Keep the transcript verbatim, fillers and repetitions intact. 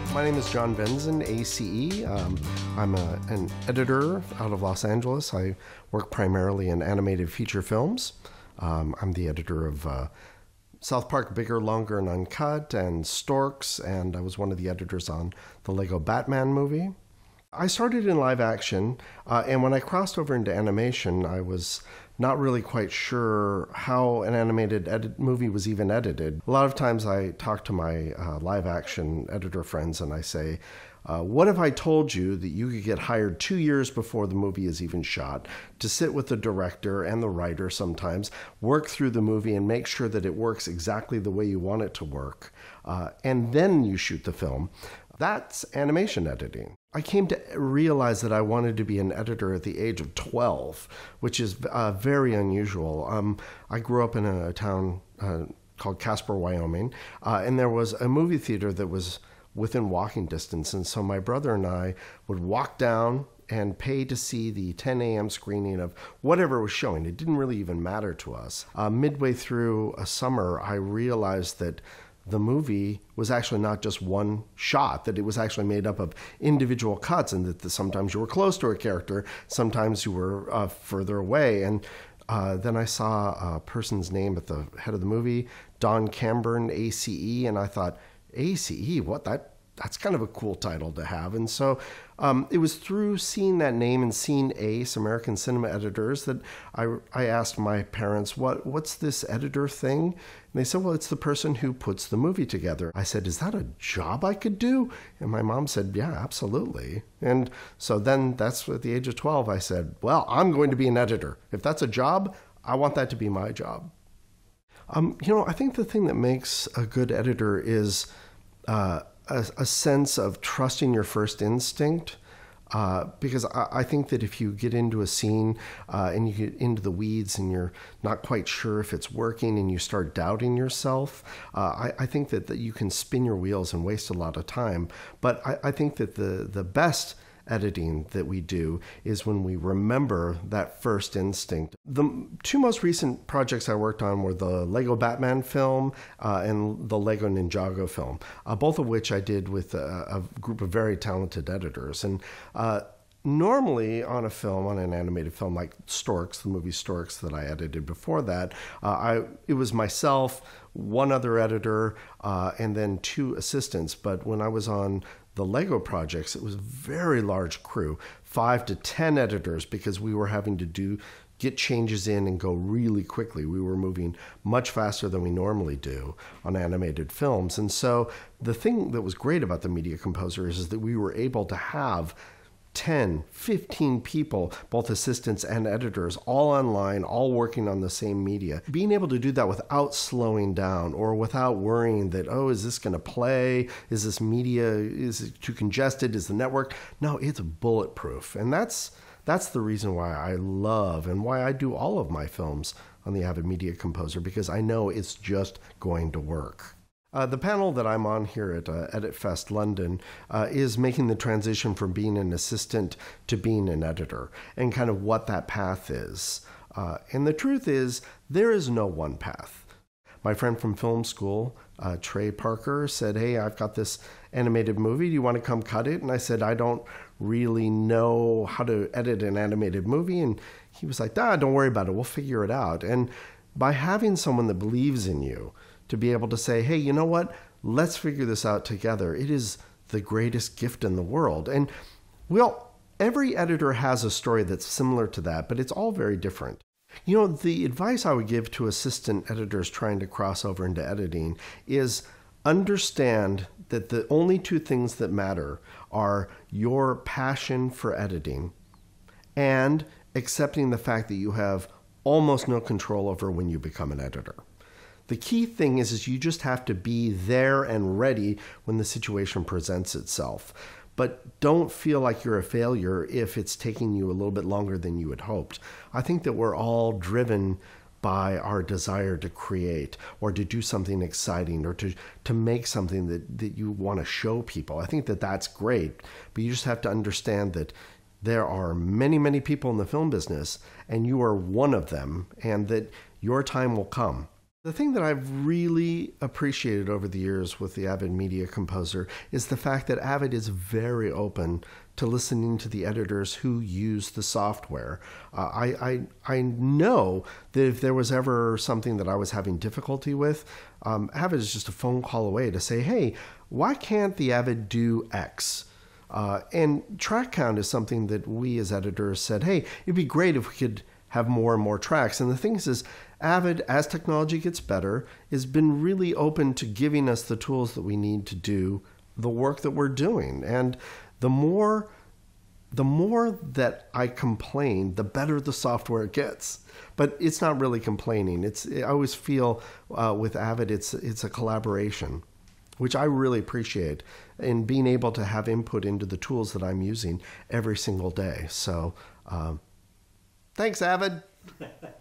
My name is John Venzon, A C E. Um, I'm a, an editor out of Los Angeles. I work primarily in animated feature films. Um, I'm the editor of uh, South Park Bigger, Longer, and Uncut, and Storks, and I was one of the editors on the Lego Batman movie. I started in live action, uh, and when I crossed over into animation, I was not really quite sure how an animated edit movie was even edited. A lot of times I talk to my uh, live action editor friends and I say, uh, what if I told you that you could get hired two years before the movie is even shot to sit with the director and the writer sometimes, work through the movie and make sure that it works exactly the way you want it to work, uh, and then you shoot the film? That's animation editing. I came to realize that I wanted to be an editor at the age of twelve, which is uh, very unusual. Um, I grew up in a town uh, called Casper, Wyoming, uh, and there was a movie theater that was within walking distance. And so my brother and I would walk down and pay to see the ten a.m. screening of whatever was showing. It didn't really even matter to us. Uh, midway through a summer, I realized that the movie was actually not just one shot, that it was actually made up of individual cuts, and that the, sometimes you were close to a character, sometimes you were uh, further away. And uh, then I saw a person's name at the head of the movie, Don Camburn, A C E, and I thought, A C E, what? That that's kind of a cool title to have. And so um, it was through seeing that name and seeing ACE, American Cinema Editors, that I, I asked my parents, what what's this editor thing? And they said, well, it's the person who puts the movie together. I said, is that a job I could do? And my mom said, yeah, absolutely. And so then that's at the age of twelve, I said, well, I'm going to be an editor. If that's a job, I want that to be my job. Um, you know, I think the thing that makes a good editor is uh, a, a sense of trusting your first instinct. Uh, because I, I think that if you get into a scene uh, and you get into the weeds and you're not quite sure if it's working and you start doubting yourself, uh, I, I think that, that you can spin your wheels and waste a lot of time. But I, I think that the, the best editing that we do is when we remember that first instinct. The two most recent projects I worked on were the Lego Batman film uh, and the Lego Ninjago film, uh, both of which I did with a, a group of very talented editors. And uh, normally on a film, on an animated film like Storks, the movie Storks that I edited before that, uh, I it was myself, one other editor, uh, and then two assistants. But when I was on the Lego projects, it was a very large crew, five to ten editors, because we were having to do get changes in and go really quickly. We were moving much faster than we normally do on animated films. And so the thing that was great about the Media Composer is, is that we were able to have ten, fifteen people, both assistants and editors, all online, all working on the same media. Being able to do that without slowing down or without worrying that, oh, is this going to play? Is this media, is it too congested? Is the network? No, it's bulletproof. And that's that's the reason why I love and why I do all of my films on the Avid Media Composer, because I know it's just going to work. Uh, the panel that I'm on here at uh, Edit Fest London uh, is making the transition from being an assistant to being an editor, and kind of what that path is. Uh, and the truth is, there is no one path. My friend from film school, uh, Trey Parker, said, hey, I've got this animated movie. Do you want to come cut it? And I said, I don't really know how to edit an animated movie. And he was like, ah, don't worry about it. We'll figure it out. And by having someone that believes in you, to be able to say, hey, you know what? Let's figure this out together. It is the greatest gift in the world. And well, every editor has a story that's similar to that, but it's all very different. You know, the advice I would give to assistant editors trying to cross over into editing is understand that the only two things that matter are your passion for editing and accepting the fact that you have almost no control over when you become an editor. The key thing is, is you just have to be there and ready when the situation presents itself. But don't feel like you're a failure if it's taking you a little bit longer than you had hoped. I think that we're all driven by our desire to create or to do something exciting or to, to make something that, that you want to show people. I think that that's great, but you just have to understand that there are many, many people in the film business, and you are one of them, and that your time will come. The thing that I've really appreciated over the years with the Avid Media Composer is the fact that Avid is very open to listening to the editors who use the software. Uh, I, I I know that if there was ever something that I was having difficulty with, um, Avid is just a phone call away to say, hey, why can't the Avid do X? Uh, and track count is something that we as editors said, hey, it'd be great if we could have more and more tracks. And the thing is, is Avid, as technology gets better, has been really open to giving us the tools that we need to do the work that we're doing. And the more the more that I complain, the better the software gets. But it's not really complaining. It's I always feel uh, with Avid, it's it's a collaboration, which I really appreciate, in being able to have input into the tools that I'm using every single day. So, um, thanks, Avid.